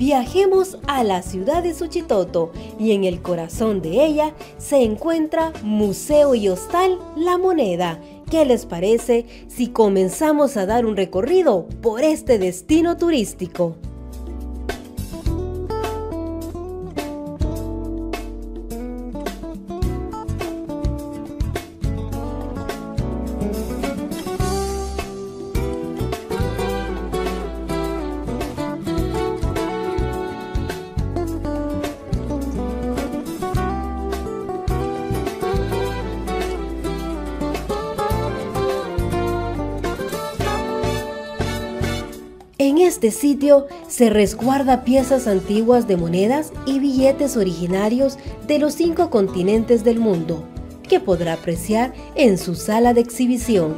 Viajemos a la ciudad de Suchitoto y en el corazón de ella se encuentra Museo y Hostal La Moneda. ¿Qué les parece si comenzamos a dar un recorrido por este destino turístico? En este sitio se resguarda piezas antiguas de monedas y billetes originarios de los 5 continentes del mundo, que podrá apreciar en su sala de exhibición.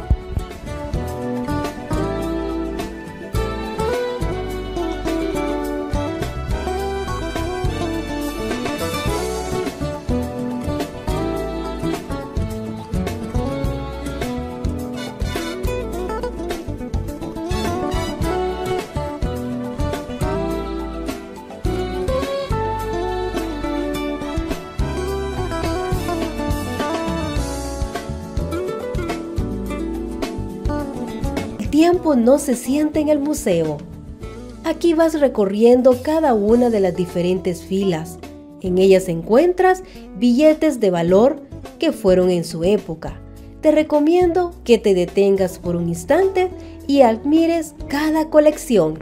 El tiempo no se siente en el museo. Aquí vas recorriendo cada una de las diferentes filas. En ellas encuentras billetes de valor que fueron en su época. Te recomiendo que te detengas por un instante y admires cada colección.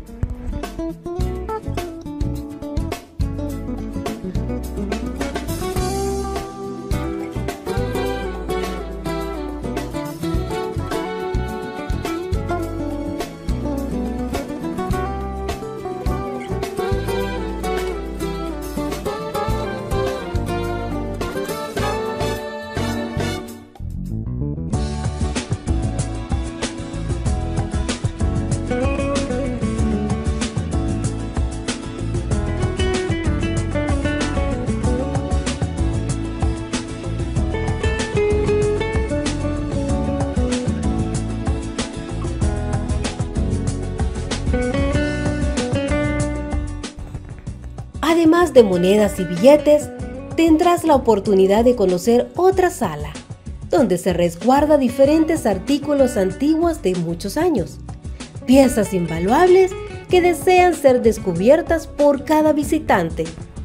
Además de monedas y billetes, tendrás la oportunidad de conocer otra sala, donde se resguarda diferentes artículos antiguos de muchos años, piezas invaluables que desean ser descubiertas por cada visitante.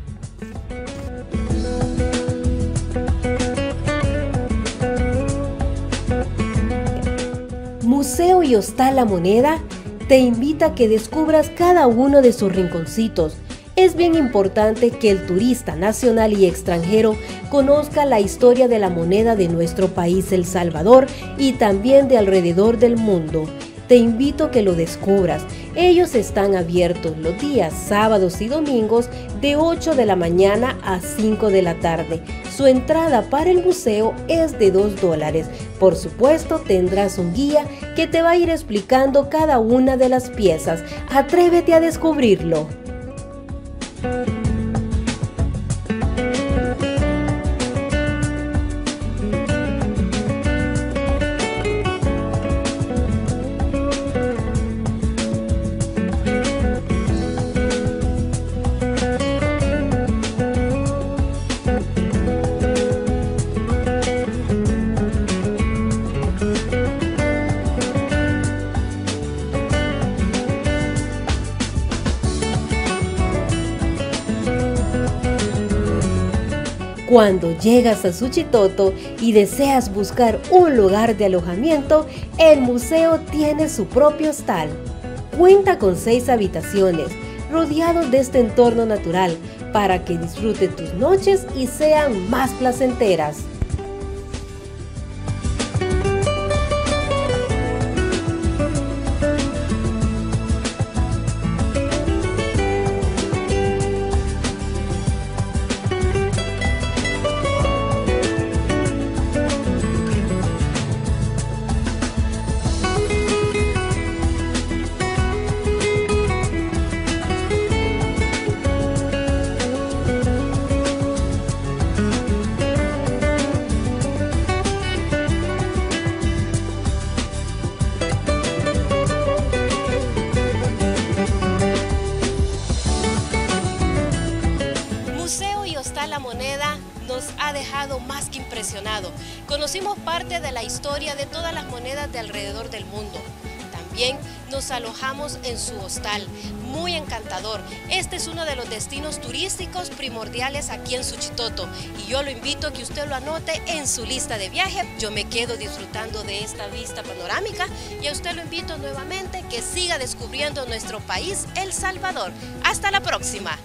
Museo y Hostal La Moneda te invita a que descubras cada uno de sus rinconcitos. Es bien importante que el turista nacional y extranjero conozca la historia de la moneda de nuestro país, El Salvador, y también de alrededor del mundo. Te invito a que lo descubras. Ellos están abiertos los días sábados y domingos de 8 de la mañana a 5 de la tarde. Su entrada para el museo es de $2. Por supuesto, tendrás un guía que te va a ir explicando cada una de las piezas. Atrévete a descubrirlo. Cuando llegas a Suchitoto y deseas buscar un lugar de alojamiento, el museo tiene su propio hostal. Cuenta con 6 habitaciones, rodeados de este entorno natural, para que disfrutes tus noches y sean más placenteras. Conocimos parte de la historia de todas las monedas de alrededor del mundo. También nos alojamos en su hostal, muy encantador. Este es uno de los destinos turísticos primordiales aquí en Suchitoto y yo lo invito a que usted lo anote en su lista de viaje. Yo me quedo disfrutando de esta vista panorámica y a usted lo invito nuevamente que siga descubriendo nuestro país, El Salvador. Hasta la próxima.